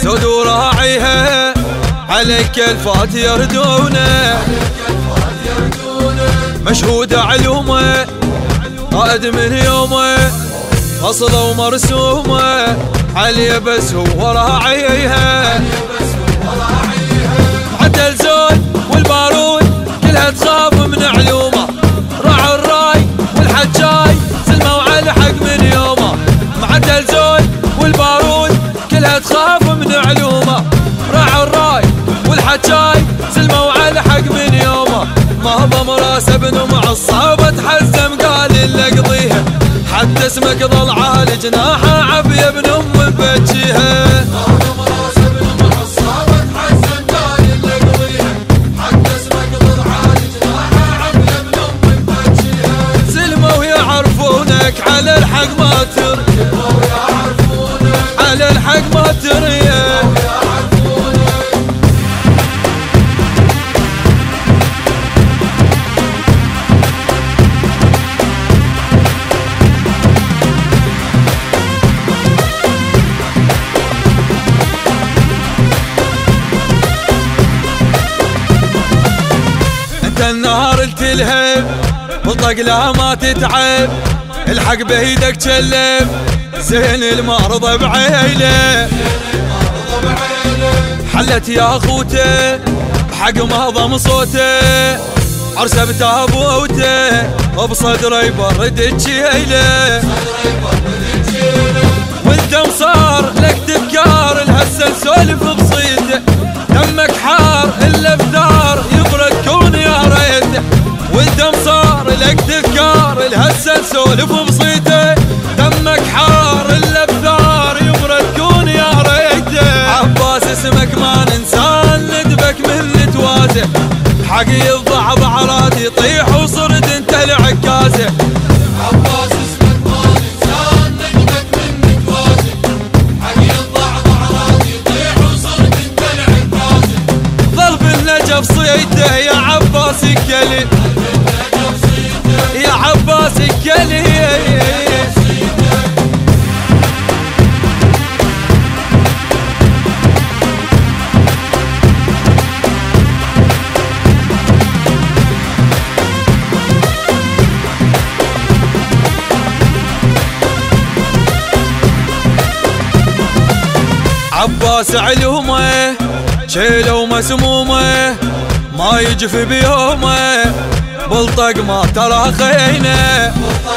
زود وراعيها عليك الفات يردونه، مشهود علومه قائد من يومه، أصله ومرسومه علي بس هو راعيها. حتى الزود والبارود كلها تخاف من علومه، راعوا الراي والحجاي سلموا على حق من يومه. حتى الزود والبارود كلها تخاف من علومه، راعوا الراي والحجاي سلموا على حق من يومه. ما ضم راس ابن معصابه تحزم قال اللي اقضيها، حتى اسمك ظل عالي جناحه عبي ابن ام بجيها. على الحق ما تري، على الحق ما تري. انت النهار التلهب والطق لا ما تتعب، الحق بيدك تشلب زين المعرض بعيله. حلت يا اخوته بحق ما ضم صوته، عرسه بتابوته وبصدره يبرد الجيله. والدم صار لك تذكار الهسه نسولف بصيته، دمك حار الا بثار يبرد كون يا ريته. والدم صار لك تذكار الهسه نسولف بصيته، دمك حار الا بثار يبرد كون يا ريته. عباس اسمك ما ننسان ندبك من نتوازه، حقي الضع بعرات يطيح وصرت انت العكازه. عباس اسمك ما ننسان ندبك من نتوازه، حقي الضع بعرات يطيح وصرت انت العكازه. ظل بالنجف صيته يا عباس الكلي، يا عباس الكلي. عباس علومه شيله ومسمومه، ما يجف بيومه بلطق ما ترى خينه.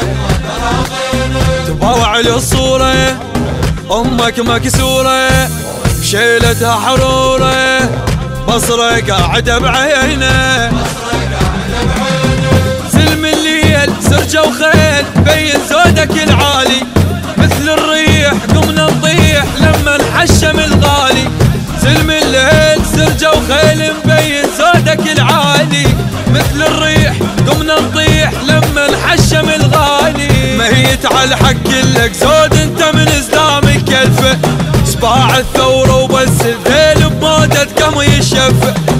تباوع للصوره امك مكسوره شيلتها حروره، بصره قاعده بعينه. سلم الليل سرجه وخيل بين زودك العالي، مثل الريح قمنا نطيح لما نحشم الغالي. سلم الليل سرجه وخيل مبين زودك العالي، مثل الريح قمنا نطيح لما نحشم الغالي. ميت على حق لك زود انت من ازدامك الفه، صباع الثوره وبس الذيل بموتة قم يشفى.